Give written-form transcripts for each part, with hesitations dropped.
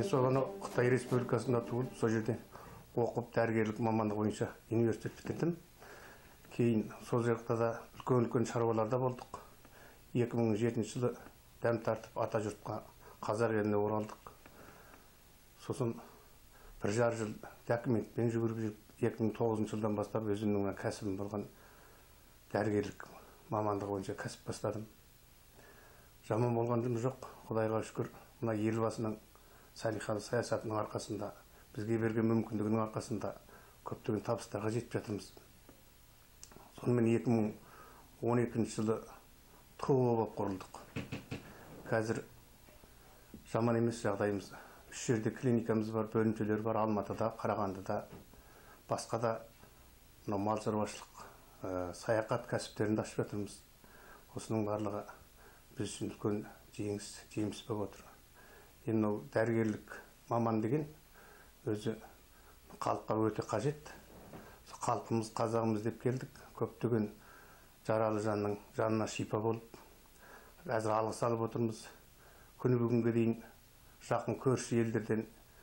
сол Қытай Республикасында туылып, сол жерде оқып, дәрігерлік мамандығы бойынша университет бітірдім. Кейін сол жақта да үлкен шаруаларда болдық. 2007 жылы дәм тартып ата жұртқа қазақ еліне оралдық. Сосын 1,5 жыл документпен жүгіріп жүріп, 2009 жылдан бастап өзімнің кәсібім болған дәрігерлік мамандығы бойынша кәсіп бастадым. Жаман болған жұмыс жоқ, Құдайға шүкір. Мына елбасының салиқалы саясатының арқасында, бізге берген мүмкіндігінің арқасында көптеген табыстарға жетіп жатырмыз. Сонымен 2012 жылы ТО болып құрылдық. Қазір жаман емес жағдайымыз. 3 жерде клиникамыз бар, бөлімшелер бар, Алматыда, Қарағандыда, басқа да мал шаруашылық, саяхат кәсіптерінде ашып жатырмыз. Осының барлығы біз үшін үлкен жеңіс болып отыр. Енді дәрігерлік маман деген өзі халыққа өте қажет. Халқымыз, қазағымыз деп келдік. Көптеген жаралы жанның жанына шипа болып, әзір алғыс алып отырмыз. Күні бүгінге дейін жақын көрші елдерден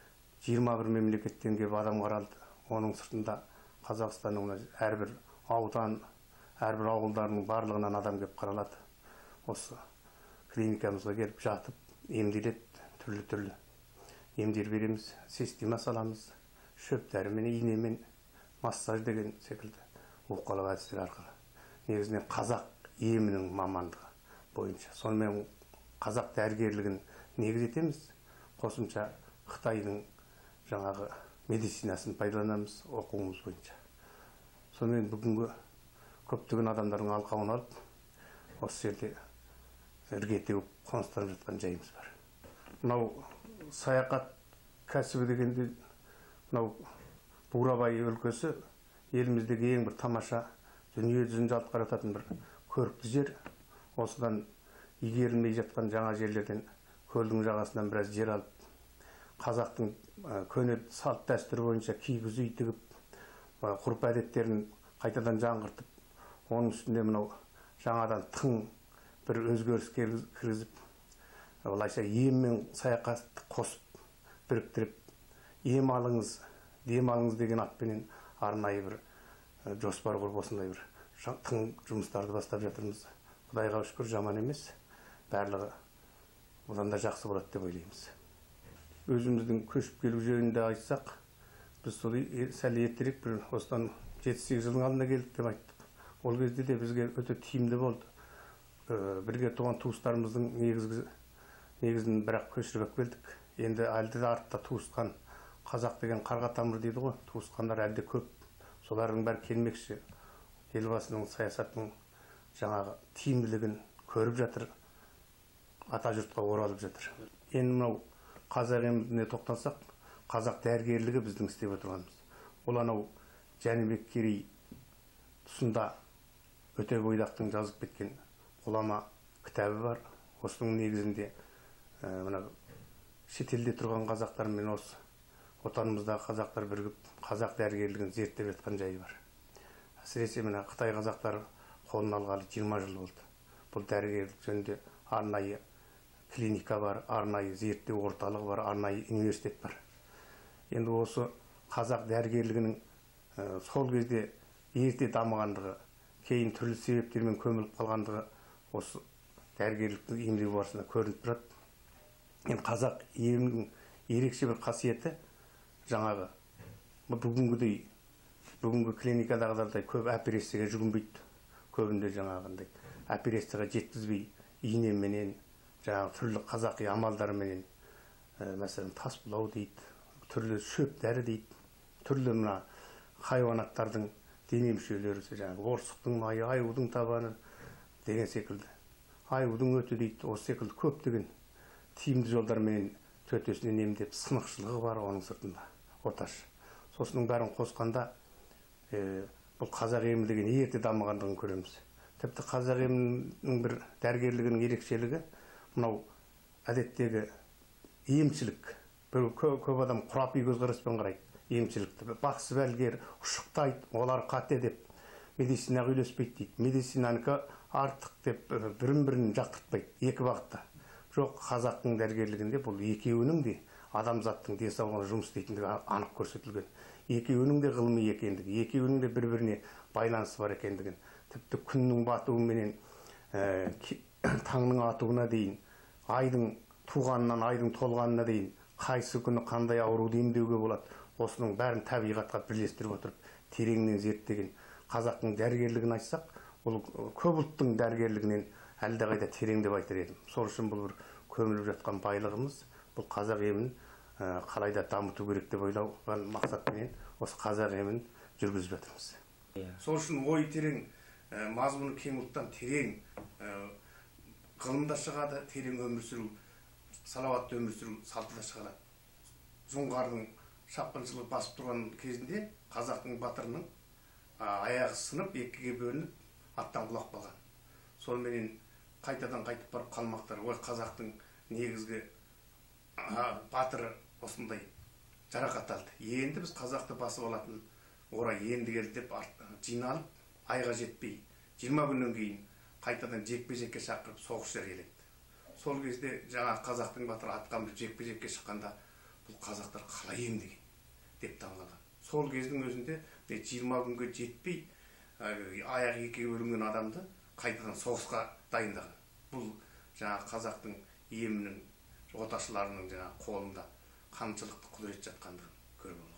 21 мемлекеттен келіп адам қаралды. Оның сыртында Қазақстанның әрбір аудан, әрбір ауылдарының барлығынан адам келіп қаралады. Осы клиникамызға келіп жатып, емделеді, түрлі емдер береміз, система саламыз, шөп дәрімен, инемен, массаж деген секілді оқулық әдістер арқылы. Негізінен қазақ емінің мамандығы бойынша. Сонымен қазақ дәрігерлігін негіз етеміз. Қосымша Қытайдың жаңағы медицинасын пайдаланамыз оқуымыз бойынша. Сонымен бүгінгі көптеген адамдардың алқауын алып, осы жерде ірге теуіп қоныстанып жатқан жайымыз бар. Мынау саяхат кәсібі дегенде, мынау Бурабай өлкесі еліміздегі ең бір тамаша, дүние жүзін жалт қарататын бір көрікті жер. Осыдан игерілмей жатқан жаңа жерлерден, көлдің жағасынан біраз жер алып, қазақтың көне салт дәстүрі бойынша киіз үй тігіп, ғұрып әдеттерін қайтадан жаңғыртып, оның үстінде мынау жаңадан тың бір өзгеріс кіргізіп, олайша ем мен саяхатты қосып, біріктіріп, ем алыңыз, дем алыңыз деген атпенен арнайы бір жоспар құрып, осындай бір тың жұмыстарды бастап жатырмыз. Құдайға шүкір, жаман емес. Барлығы одан да жақсы болады деп ойлаймыз. Өзіміздің көшіп келу жөнінде айтсақ, біз сол сәл ертерек бір осыдан 7-8 жылдың алдында келдік деп айттық. Ол кезде де бізге өте тиімді болды. Бірге туған туыстарымыздың негізін бірақ көшіріп келдік. Енді әлде де артта туысқан қазақ деген қарға тамыр дейді ғой. Туысқандар әлде көп. Солардың бәрі келмекші. Елбасының саясатының жаңағы тиімділігін көріп жатыр. Ата жұртқа оралып жатыр. Енді мынау қазақ еміне тоқтансақ, қазақ дәрігерлігі біздің істеп отырғанымыз. Ол анау Жәнібек Керей тұсында Өтебойдақтың жазып кеткен ғұлама кітабы бар. Осының негізінде шетелде тұрған қазақтар мен осы отанымыздағы қазақтар бірігіп қазақ дәрігерлігін зерттеп жатқан жайы бар. Әсіресе мына Қытай қазақтары қолына алғалы 20 жыл болды. Бұл дәрігерлік жөнінде арнайы клиника бар, арнайы зерттеу орталығы бар, арнайы университет бар. Енді осы қазақ дәрігерлігінің сол кезде ерте дамығандығы, кейін түрлі себептермен көміліп қалғандығы осы дәрігерліктің емдеу барысында көрініп тұрады. Енді қазақ емінің ерекше бір қасиеті жаңағы бүгінгі клиникадағыдай көп операцияға жүгінбейді. Көбінде жаңағындай операцияға жеткізбей инеменен, жаңағы түрлі қазақи амалдарменен, мәселен тасбұлау дейді, түрлі шөп дәрі дейді, түрлі мына хайуанаттардың дене мүшелері, жаңағы борсықтың майы, аюдың табаны деген секілді, аюдың өті дейді, осы секілді көптеген тиімді жолдармен төтесінен емдеп, сынықшылығы бар оның сыртында, оташ. Сосының бәрін қосқанда бұл қазақ емі деген ерте дамығандығын көреміз. Тіпті қазақ емінің бір дәрігерлігінің ерекшелігі мынау әдеттегі емшілік. Көп адам құрапи көзқараспен қарайды емшілікті. Бақсы бәлгер, ұшықтайды, олар қате деп медицинаға үйлеспейді дейді. Медицинанікі артық деп бірін-бірін жақтыртпайды, екі бағытта. Жоқ, қазақтың дәрігерлігінде бұл екеуінің де адамзаттың денсаулығына жұмыс істейтіндігі анық көрсетілген. Екеуінің де ғылыми екендігі, екеуінің де бір-біріне байланысы бар екендігін, тіпті күннің батуыменен таңның атуына дейін, айдың туғанынан айдың толғанына дейін қайсы күні қандай ауруды емдеуге болады, осының бәрін табиғатқа бірлестіріп отырып тереңінен зерттеген қазақтың дәрігерлігін айтсақ, бұл көп ұлттың дәрігерлігінен әлдеқайда терең деп айтар едім. Сол үшін бұл бір көміліп жатқан байлығымыз, бұл қазақ емін қалайда дамыту керек деп ойлаған мақсатпен осы қазақ емін жүргізіп жатырмыз. Сол үшін ой терең, мазмұны кең ұлттан терең ғылымда шығады, терең өмір сүру, салауатты өмір сүру салты да шығарады. Жоңғардың шапқыншылығы басып тұрған кезінде қазақтың батырының аяғы сынып, екіге бөлініп аттан құлап қалған. Сонымен қайтадан қайтып барып қалмақтар, ой, қазақтың негізгі батыры осындай жарақат алды. Енді біз қазақты басып алатын орай енді келді деп жиналып, айға жетпей 20 күннен кейін қайтадан жекпе-жекке шақырып соғысшылар келеді. Сол кезде жаңа қазақтың батыры атқа мініп жекпе-жекке шыққанда бұл қазақтар қалай емдеген деп таңғалған. Сол кездің өзінде 20 күнге жетпей аяғы екіге бөлінген адамды қайтадан соғысқа дайындаған. Бұл жаңа қазақтың емінің оташыларының жаңа қолында қаншалықты құдірет жатқандығын көріп